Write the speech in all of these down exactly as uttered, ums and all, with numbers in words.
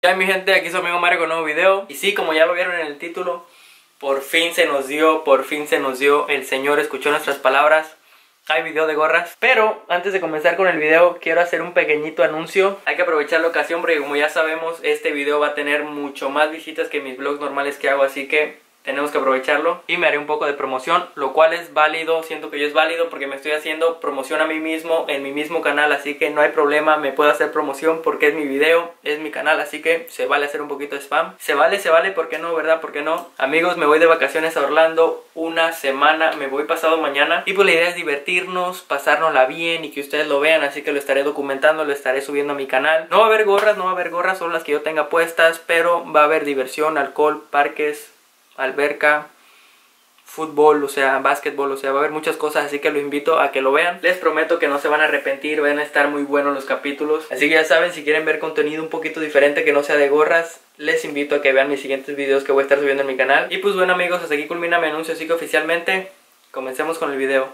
Ya mi gente, aquí su amigo Mario con un nuevo video. Y sí, como ya lo vieron en el título, por fin se nos dio, por fin se nos dio. El Señor escuchó nuestras palabras. Hay video de gorras. Pero antes de comenzar con el video, quiero hacer un pequeñito anuncio. Hay que aprovechar la ocasión porque, como ya sabemos, este video va a tener mucho más visitas que mis vlogs normales que hago. Así que tenemos que aprovecharlo y me haré un poco de promoción, lo cual es válido, siento que yo es válido porque me estoy haciendo promoción a mí mismo en mi mismo canal, así que no hay problema, me puedo hacer promoción porque es mi video, es mi canal, así que se vale hacer un poquito de spam. Se vale, se vale, ¿por qué no, verdad? ¿Por qué no? Amigos, me voy de vacaciones a Orlando una semana, me voy pasado mañana y pues la idea es divertirnos, pasárnosla bien y que ustedes lo vean, así que lo estaré documentando, lo estaré subiendo a mi canal. No va a haber gorras, no va a haber gorras, son las que yo tenga puestas, pero va a haber diversión, alcohol, parques, alberca, fútbol, o sea, básquetbol, o sea, va a haber muchas cosas, así que los invito a que lo vean. Les prometo que no se van a arrepentir, van a estar muy buenos los capítulos. Así que ya saben, si quieren ver contenido un poquito diferente que no sea de gorras, les invito a que vean mis siguientes videos que voy a estar subiendo en mi canal. Y pues bueno amigos, hasta aquí culmina mi anuncio, así que oficialmente comencemos con el video.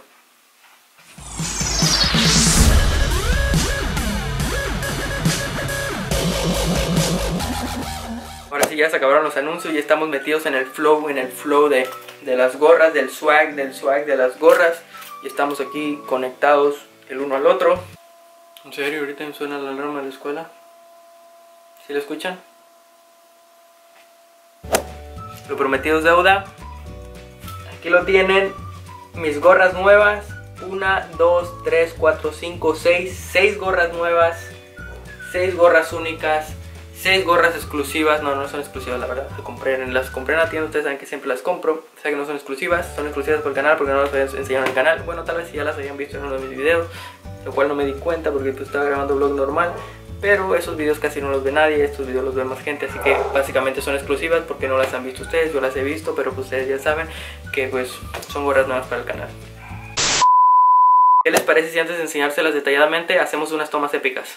Ahora sí, ya se acabaron los anuncios y estamos metidos en el flow, en el flow de, de las gorras, del swag, del swag de las gorras. Y estamos aquí conectados el uno al otro. En serio, ahorita me suena la alarma de la escuela. ¿Sí lo escuchan? Lo prometido es deuda. Aquí lo tienen, mis gorras nuevas. Una, dos, tres, cuatro, cinco, seis. Seis gorras nuevas. Seis gorras únicas. seis gorras exclusivas, no, no son exclusivas la verdad, las compré en, las compré en la tienda, ustedes saben que siempre las compro, saben que no son exclusivas, son exclusivas por el canal porque no las había enseñado en el canal, bueno tal vez si ya las habían visto en uno de mis videos, lo cual no me di cuenta porque pues estaba grabando vlog normal, pero esos videos casi no los ve nadie, estos videos los ve más gente, así que básicamente son exclusivas porque no las han visto ustedes, yo las he visto, pero pues ustedes ya saben que pues son gorras nuevas para el canal. ¿Qué les parece si antes de enseñárselas detalladamente hacemos unas tomas épicas?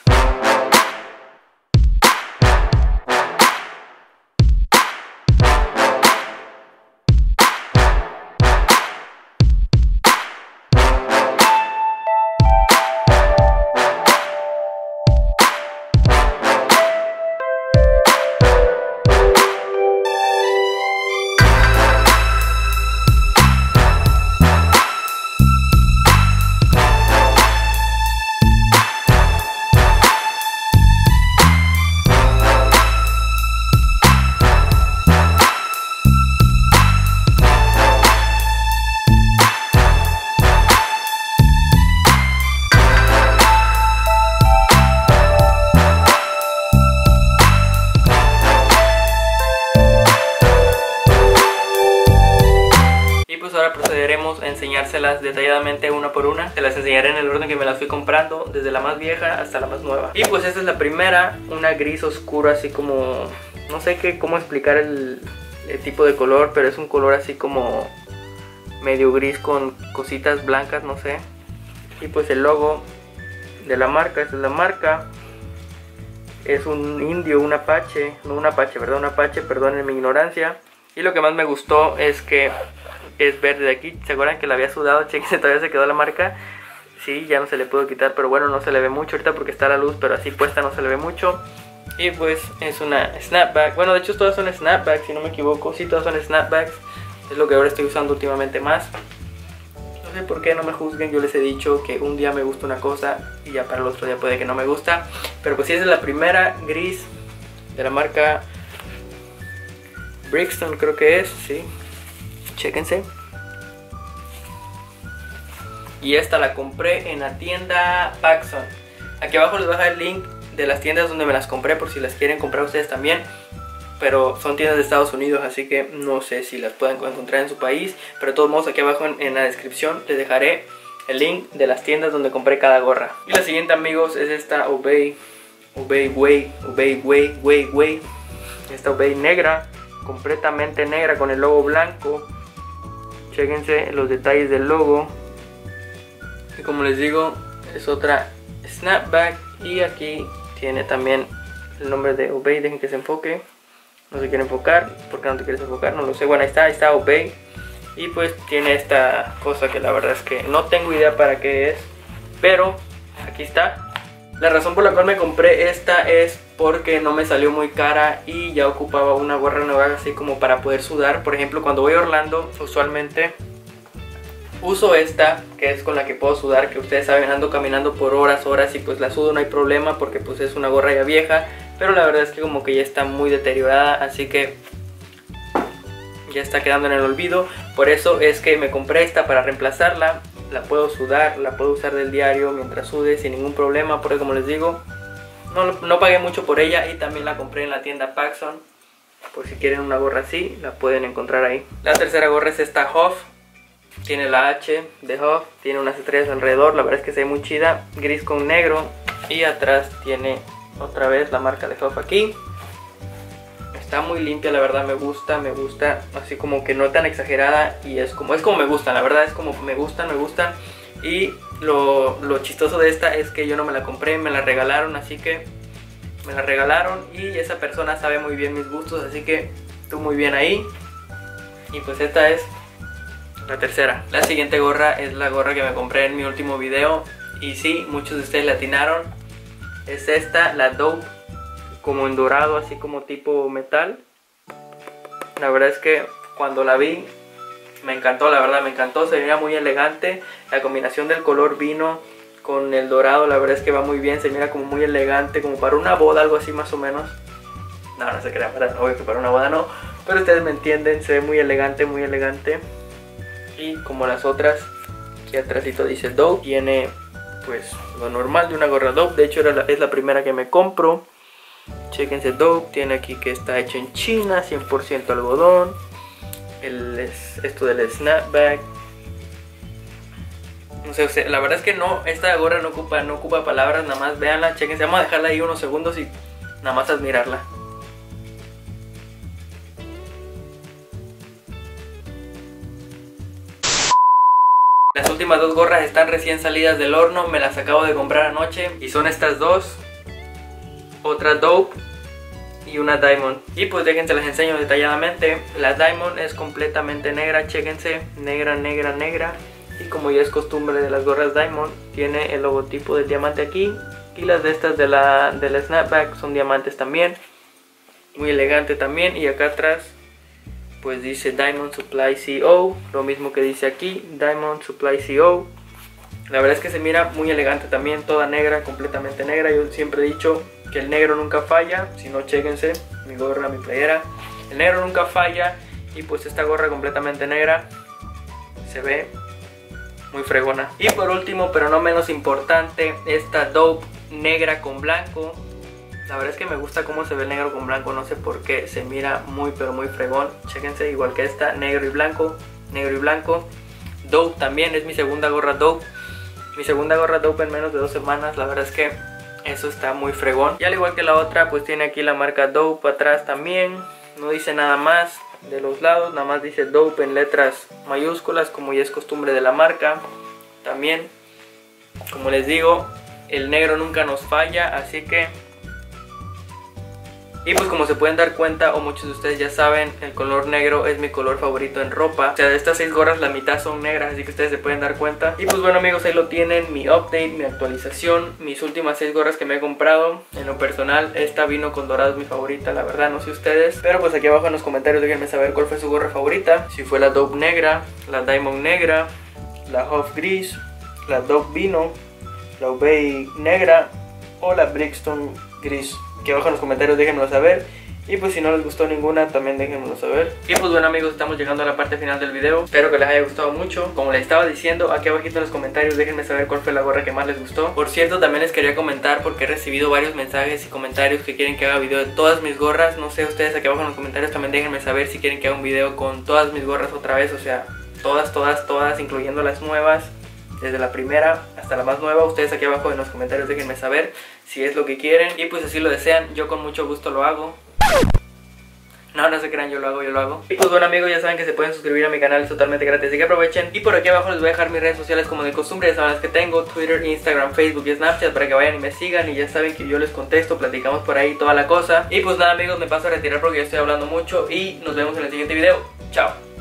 Ahora procederemos a enseñárselas detalladamente una por una. Se las enseñaré en el orden que me las fui comprando, desde la más vieja hasta la más nueva. Y pues esta es la primera, una gris oscuro así como... no sé qué, cómo explicar el, el tipo de color, pero es un color así como medio gris con cositas blancas, no sé. Y pues el logo de la marca, esta es la marca. Es un indio, un apache, no un apache, ¿verdad? Un apache, perdonen mi ignorancia. Y lo que más me gustó es que es verde de aquí. ¿Se acuerdan que la había sudado? Chequense, todavía se quedó la marca. Sí, ya no se le pudo quitar, pero bueno, no se le ve mucho ahorita porque está a la luz, pero así puesta no se le ve mucho. Y pues es una snapback. Bueno, de hecho todas son snapbacks, si no me equivoco. Sí, todas son snapbacks. Es lo que ahora estoy usando últimamente más. No sé por qué, no me juzguen. Yo les he dicho que un día me gusta una cosa y ya para el otro día puede que no me gusta. Pero pues sí, esa es la primera gris de la marca Brixton, creo que es, sí. Chéquense. Y esta la compré en la tienda Paxson. Aquí abajo les voy a dejar el link de las tiendas donde me las compré por si las quieren comprar ustedes también. Pero son tiendas de Estados Unidos, así que no sé si las pueden encontrar en su país. Pero de todos modos, aquí abajo en, en la descripción les dejaré el link de las tiendas donde compré cada gorra. Y la siguiente, amigos, es esta Obey Obey Way Obey Way Way Way. Esta Obey negra, completamente negra con el logo blanco. Chéquense los detalles del logo. Y como les digo, es otra snapback. Y aquí tiene también el nombre de Obey. Dejen que se enfoque. No se quiere enfocar. ¿Por qué no te quieres enfocar? No lo sé. Bueno, ahí está, ahí está Obey. Y pues tiene esta cosa que la verdad es que no tengo idea para qué es. Pero aquí está. La razón por la cual me compré esta es porque no me salió muy cara y ya ocupaba una gorra nueva así como para poder sudar. Por ejemplo, cuando voy a Orlando usualmente uso esta, que es con la que puedo sudar, que ustedes saben, ando caminando por horas, horas y pues la sudo, no hay problema porque pues es una gorra ya vieja, pero la verdad es que como que ya está muy deteriorada, así que ya está quedando en el olvido. Por eso es que me compré esta para reemplazarla. La puedo sudar, la puedo usar del diario mientras sude sin ningún problema, porque como les digo, no, no pagué mucho por ella y también la compré en la tienda Paxson. Por si quieren una gorra así, la pueden encontrar ahí. La tercera gorra es esta Huff. Tiene la H de Huff, tiene unas estrellas alrededor, la verdad es que se ve muy chida, gris con negro. Y atrás tiene otra vez la marca de Huff aquí. Está muy limpia, la verdad, me gusta, me gusta, así como que no tan exagerada y es como, es como me gustan, la verdad es como me gustan, me gustan. Y lo, lo chistoso de esta es que yo no me la compré, me la regalaron, así que me la regalaron y esa persona sabe muy bien mis gustos, así que tú muy bien ahí. Y pues esta es la tercera. La siguiente gorra es la gorra que me compré en mi último video y sí, muchos de ustedes la atinaron. Es esta, la Dope, como en dorado, así como tipo metal. La verdad es que cuando la vi me encantó, la verdad me encantó, se veía muy elegante. La combinación del color vino con el dorado, la verdad es que va muy bien, se mira como muy elegante, como para una boda, algo así más o menos. No, no se crean, ¿verdad? Obvio que para una boda no, pero ustedes me entienden, se ve muy elegante, muy elegante. Y como las otras, aquí atrásito dice Dope, tiene pues lo normal de una gorra Dope. De hecho era la, es la primera que me compro. Chequense Dope, tiene aquí que está hecho en China, cien por ciento algodón. El, es, esto del snapback. No sé, o sea, la verdad es que no, esta gorra no ocupa, no ocupa palabras, nada más véanla, chequense. Vamos a dejarla ahí unos segundos y nada más admirarla. Las últimas dos gorras están recién salidas del horno, me las acabo de comprar anoche y son estas dos. Otra Dope y una Diamond. Y pues déjense las enseño detalladamente. La Diamond es completamente negra, chéquense, negra, negra, negra. Y como ya es costumbre de las gorras Diamond, tiene el logotipo del diamante aquí. Y las de estas de la, de la snapback son diamantes también. Muy elegante también. Y acá atrás pues dice Diamond Supply C O, lo mismo que dice aquí, Diamond Supply C O. La verdad es que se mira muy elegante también, toda negra, completamente negra. Yo siempre he dicho que el negro nunca falla, si no, chéquense mi gorra, mi playera. El negro nunca falla y pues esta gorra completamente negra se ve muy fregona. Y por último, pero no menos importante, esta Dope negra con blanco. La verdad es que me gusta cómo se ve el negro con blanco, no sé por qué, se mira muy pero muy fregón. Chéquense, igual que esta, negro y blanco, negro y blanco. Dope también, es mi segunda gorra Dope. Mi segunda gorra Dope en menos de dos semanas, la verdad es que eso está muy fregón. Y al igual que la otra, pues tiene aquí la marca Dope atrás también. No dice nada más de los lados, nada más dice Dope en letras mayúsculas, como ya es costumbre de la marca. También, como les digo, el negro nunca nos falla, así que... Y pues como se pueden dar cuenta, o muchos de ustedes ya saben, el color negro es mi color favorito en ropa. O sea, de estas seis gorras la mitad son negras, así que ustedes se pueden dar cuenta. Y pues bueno amigos, ahí lo tienen, mi update, mi actualización, mis últimas seis gorras que me he comprado. En lo personal, esta vino con dorado, es mi favorita, la verdad, no sé ustedes. Pero pues aquí abajo en los comentarios déjenme saber cuál fue su gorra favorita. Si fue la Dope negra, la Diamond negra, la Huff gris, la Dope vino, la Obey negra o la Brixton gris. Aquí abajo en los comentarios déjenmelo saber. Y pues si no les gustó ninguna también déjenmelo saber. Y pues bueno amigos, estamos llegando a la parte final del video. Espero que les haya gustado mucho. Como les estaba diciendo, aquí abajito en los comentarios déjenme saber cuál fue la gorra que más les gustó. Por cierto, también les quería comentar porque he recibido varios mensajes y comentarios que quieren que haga video de todas mis gorras. No sé, ustedes aquí abajo en los comentarios también déjenme saber si quieren que haga un video con todas mis gorras otra vez. O sea, todas, todas, todas, incluyendo las nuevas, desde la primera hasta la más nueva. Ustedes aquí abajo en los comentarios déjenme saber si es lo que quieren. Y pues si lo desean, yo con mucho gusto lo hago. No, no se crean, yo lo hago, yo lo hago. Y pues bueno amigos, ya saben que se pueden suscribir a mi canal, es totalmente gratis, así que aprovechen. Y por aquí abajo les voy a dejar mis redes sociales como de costumbre, ya saben las que tengo, Twitter, Instagram, Facebook y Snapchat, para que vayan y me sigan. Y ya saben que yo les contesto, platicamos por ahí toda la cosa. Y pues nada amigos, me paso a retirar porque ya estoy hablando mucho y nos vemos en el siguiente video. Chao.